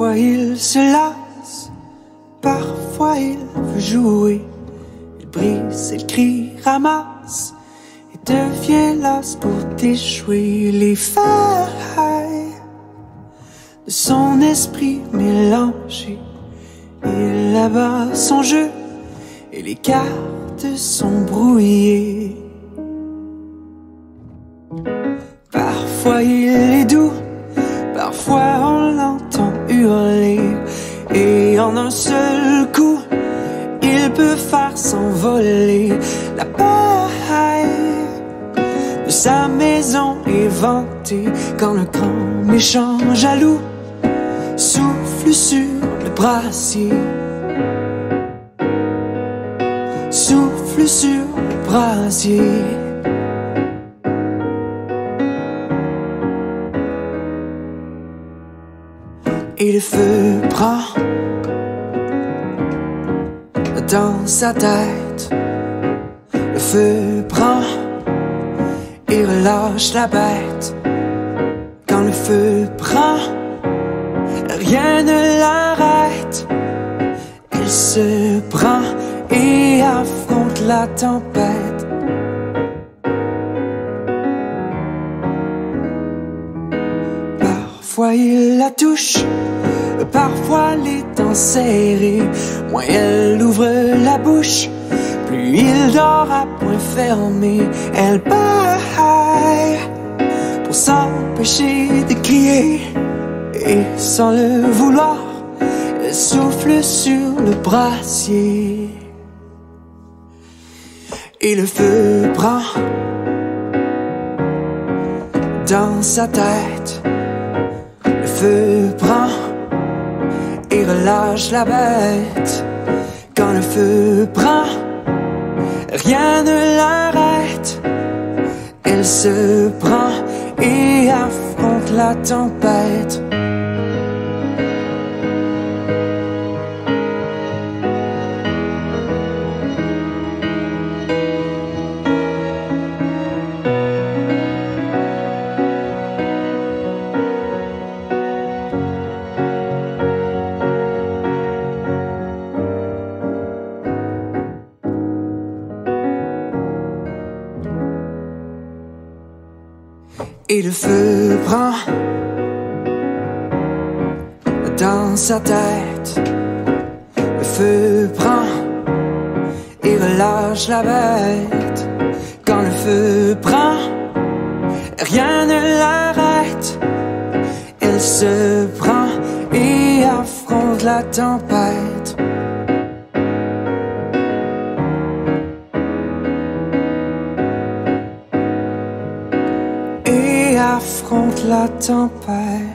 Parfois il se lasse, parfois il veut jouer. Il brise, il crie, ramasse et devient las pour déjouer les failles de son esprit mélangé. Il abat son jeu et les cartes sont brouillées. Parfois il est doux, parfois on l'entend hurler, et en un seul coup, il peut faire s'envoler la paille de sa maison éventée. Quand le grand méchant jaloux souffle sur le brasier, souffle sur le brasier. Et le feu prend dans sa tête. Le feu prend et relâche la bête. Quand le feu prend, rien ne l'arrête. Elle se prend et affronte la tempête. Parfois il la touche, parfois les dents serrées. Moins elle ouvre la bouche, plus il dort à poing fermé. Elle baille pour s'empêcher de crier, et sans le vouloir, elle souffle sur le brasier. Et le feu prend dans sa tête. Le feu prend et relâche la bête. Quand le feu prend, rien ne l'arrête. Elle se prend et affronte la tempête. Et le feu prend dans sa tête. Le feu prend et relâche la bête. Quand le feu prend, rien ne l'arrête. Elle se prend et affronte la tempête. Affronte la tempête.